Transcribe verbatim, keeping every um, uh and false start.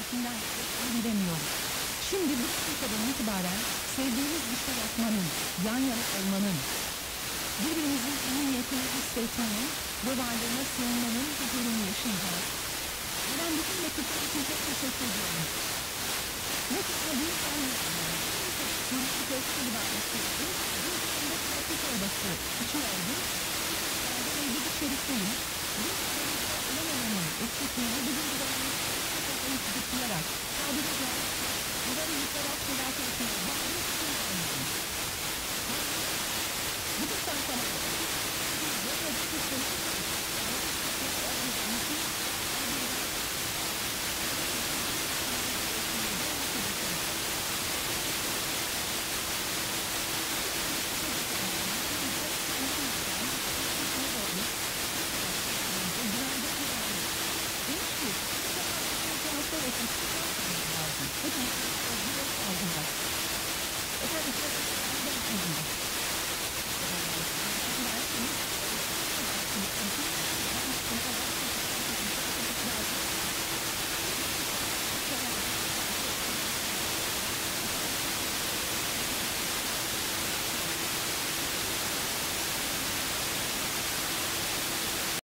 içinden giremiyorum. Şimdi bu dakikadan itibaren sevdiğimiz bir şey yapmanın, yan yana olmanın, birbirimizin iyi niyetini hissetmenin ve varlığına sığınmanın huzurunu yaşayacağız. Ben bütün mektuplar için çok teşekkür ediyorum. Ne kadar büyük anlayışlar. Çocuk köşkü gibi anlaşıldı. Bu konuda pratik odası içiyordu. Ben evde bir çelikteyim. Bu konuda eksikliğini bugün bir dönemde çok tutuklayarak sadece bunları yıkarak felaket etmeyi bağlı tutuklayarak bu tutan sana